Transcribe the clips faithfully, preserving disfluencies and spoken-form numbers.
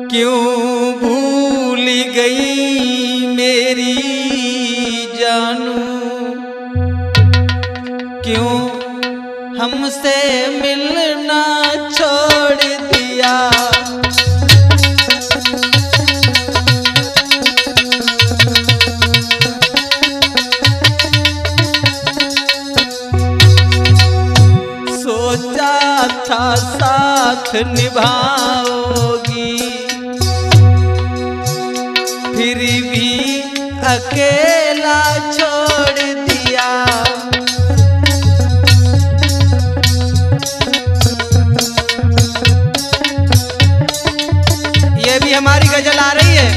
क्यों भूल गई मेरी जानू, क्यों हमसे मिलना छोड़ दिया। सोचा था साथ निभाओगी, फिर भी अकेला छोड़ दिया। ये भी हमारी गजल आ रही है।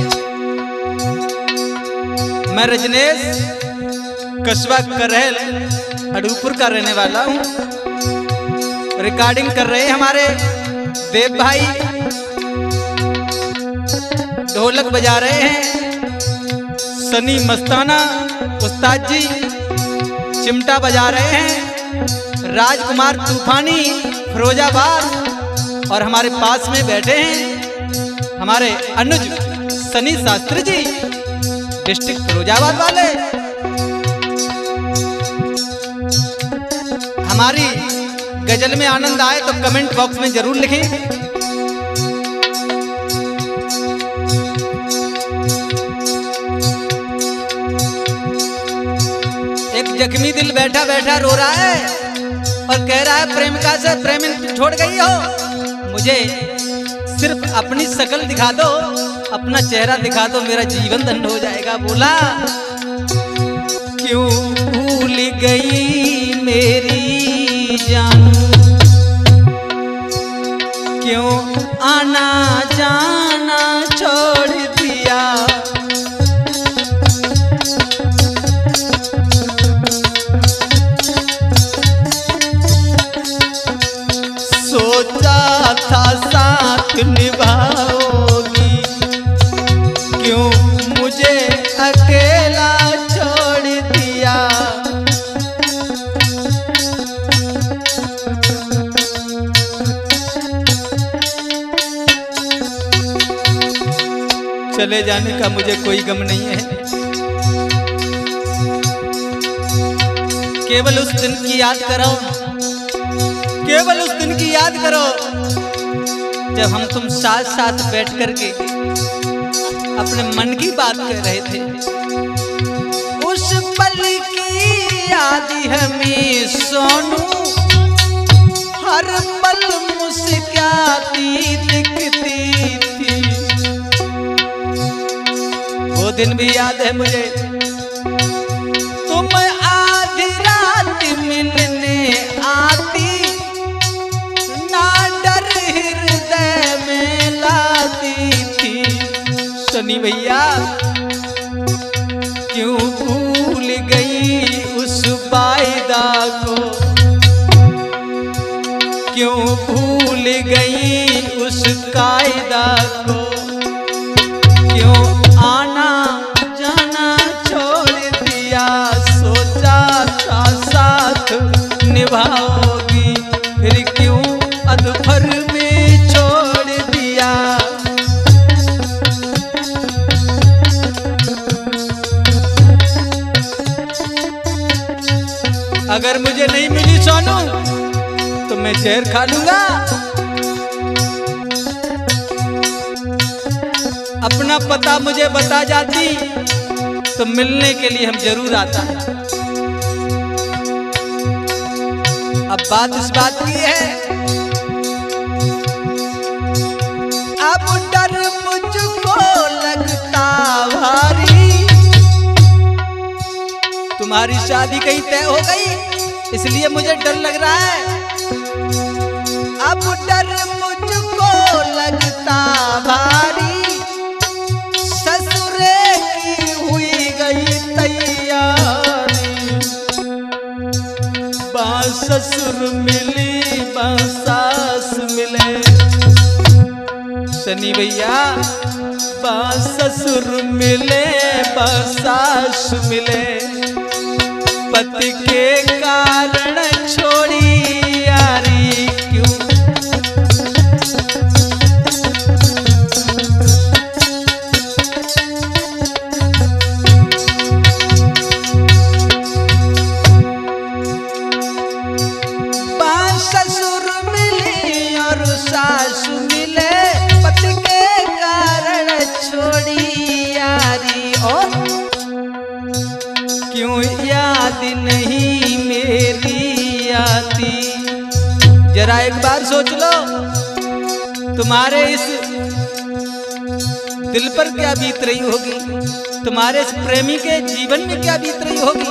मैं रजनेश कस्बा करहल अडूपुर का रहने वाला हूँ। रिकॉर्डिंग कर रहे हैं हमारे देव भाई, ढोलक बजा रहे हैं सनी मस्ताना उस्ताद जी, चिमटा बजा रहे हैं राजकुमार तूफानी फिरोजाबाद, और हमारे पास में बैठे हैं हमारे अनुज सनी शास्त्री जी डिस्ट्रिक्ट फिरोजाबाद वाले। हमारी गजल में आनंद आए तो कमेंट बॉक्स में जरूर लिखें। एक जख्मी दिल बैठा बैठा रो रहा है और कह रहा है प्रेमिका से, प्रेमी छोड़ गई हो, मुझे सिर्फ अपनी शक्ल दिखा दो, अपना चेहरा दिखा दो, मेरा जीवन धन्य हो जाएगा। बोला क्यों भूल गई मेरी जानू, क्यों आना जाना छोड़ दिया। सोचा था साथ निभाओगी, क्यों मुझे अकेला छोड़ दिया। चले जाने का मुझे कोई गम नहीं है, केवल उस दिन की याद करो, केवल उस दिन की याद करो जब हम तुम साथ साथ बैठ करके अपने मन की बात कर रहे थे। उस पल की याद हमें सोनू हर पल मुस्कुराती दिखती थी। वो दिन भी याद है मुझे, तुम आधी रात मिलने आती, ना डर हृदय में लाती थी। सनी भैया क्यों भूल गई उस वायदा को, क्यों भूल गई उस कायदा को, क्यों आना जाना छोड़ दिया। सोचा था साथ निभाओगी, फिर क्यों अधफर में छोड़ दिया। अगर मुझे नहीं मिली सोनू तो मैं जहर खा लूंगा। अपना पता मुझे बता जाती तो मिलने के लिए हम जरूर आता। अब बात इस बात की है, अब डर मुझको लगता भारी, तुम्हारी शादी कहीं तय हो गई इसलिए मुझे डर लग रहा है। अब डर मुझको लगता भारी, ससुरे की हुई गई तैयारी। बा ससुर मिली बा सास मिले, सनी भैया बा ससुर मिले बा सास मिले, पति के कारण छोड़ी यारी क्यों। जरा एक बार सोच लो, तुम्हारे इस दिल पर क्या बीत रही होगी, तुम्हारे इस प्रेमी के जीवन में क्या बीत रही होगी।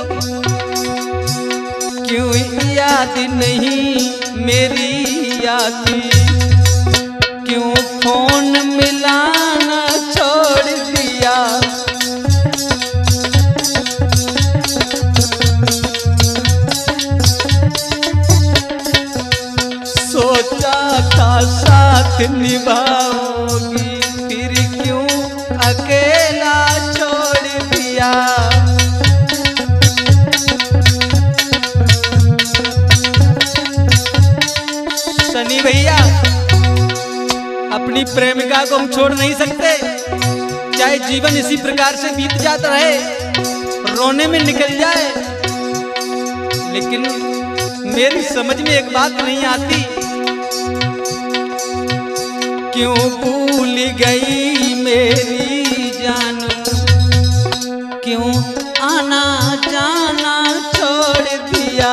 क्यों याद नहीं मेरी आती, क्यों फोन मिलाना छोड़ दिया। सोचा था साथ निभाओगी, फिर क्यों अकेला छोड़ दिया। सनी भैया, अपनी प्रेमिका को हम छोड़ नहीं सकते, चाहे जीवन इसी प्रकार से बीत जाता रहे, रोने में निकल जाए। लेकिन मेरी समझ में एक बात नहीं आती, क्यों भूल गई मेरी जान, क्यों आना जाना छोड़ दिया।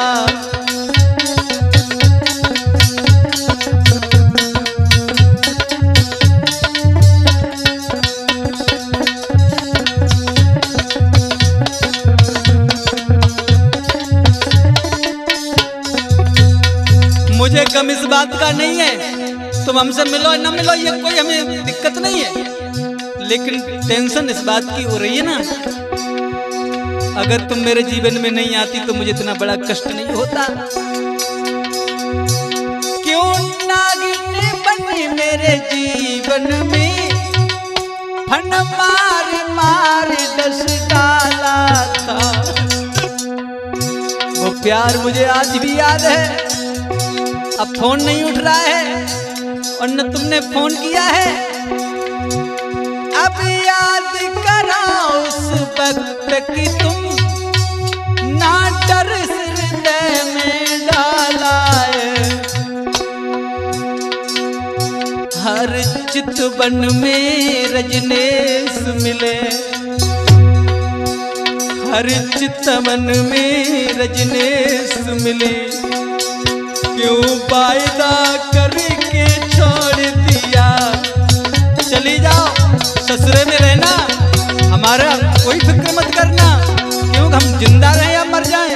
मुझे गम इस बात का नहीं है तुम हमसे मिलो न मिलो, ये कोई हमें दिक्कत नहीं है, लेकिन टेंशन इस बात की हो रही है ना, अगर तुम मेरे जीवन में नहीं आती तो मुझे इतना बड़ा कष्ट नहीं होता। क्यों नागिन बनी मेरे जीवन में, फन मार मार डस डाला था। वो प्यार मुझे आज भी याद है। अब फोन नहीं उठ रहा है और न तुमने फोन किया है। अब याद करा उस वक्त कि तुम ना डर हृदय में डाला है। हर चितवन में रजनीश मिले, हर चितवन में रजनीश मिले, क्यों वायदा करके छोड़ दिया। चली जाओ, ससुरे में रहना, हमारा कोई फिक्र मत करना, क्यों हम जिंदा रहे या मर जाएं।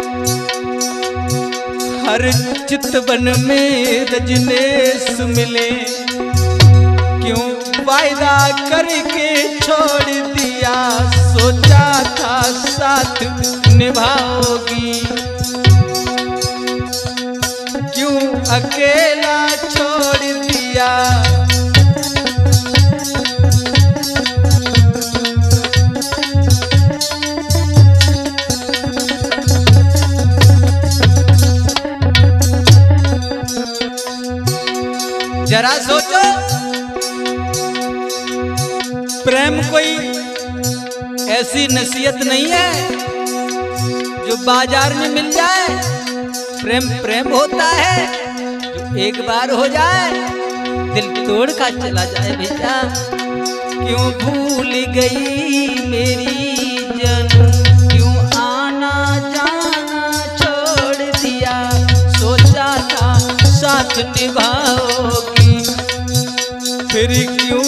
हर चितवन में रजनीश मिले, क्यों वायदा करके छोड़ दिया। सोचा था साथ निभाओगी, क्यों अकेला छोड़ दिया। जरा सोचो, प्रेम कोई ऐसी नसीहत नहीं है जो बाजार में मिल जाए। प्रेम प्रेम होता है जो एक बार हो जाए दिल तोड़ का चला जाए। भैया क्यों भूल गई मेरी जान, क्यों आना जाना छोड़ दिया। सोचा था साथ निभाओगी, फिर क्यों